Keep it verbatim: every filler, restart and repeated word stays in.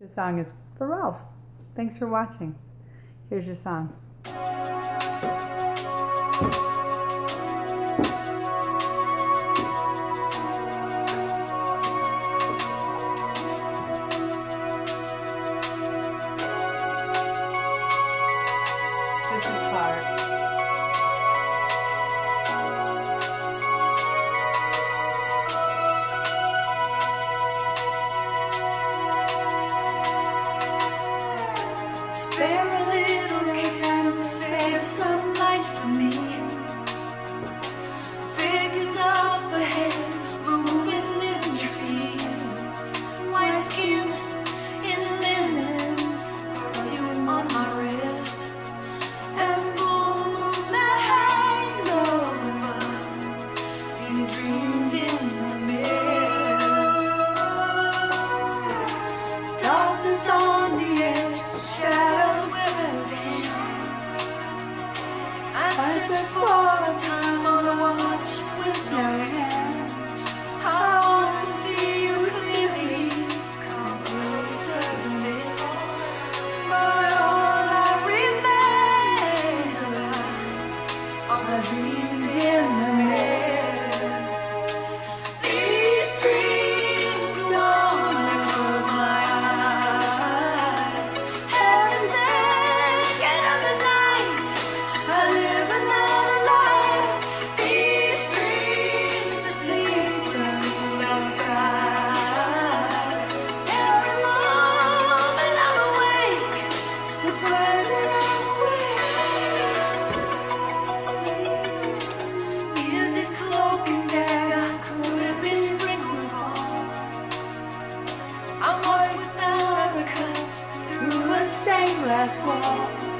This song is for Ralph. Thanks for watching. Here's your song. This is hard. Spare a little candle, save some light for me. Figures up ahead, moving in trees. White skin in linen, perfume on my wrist, and the full moon that hangs over these dreams in the mist. Darkness on the edge, shadows where I stand. I search for a time on a watch with no hand. I want to see you clearly, come closer than this. But all I remember are the dreams in the mist. These dreams don't close my eyes. Heaven sent, get up the night. I live another life. These dreams, the secret outside. Every moment I'm awake, the further I'm away. Is it cloak and dagger? Could it be sprinkled fall? I'm walking without a cut through a stained glass wall.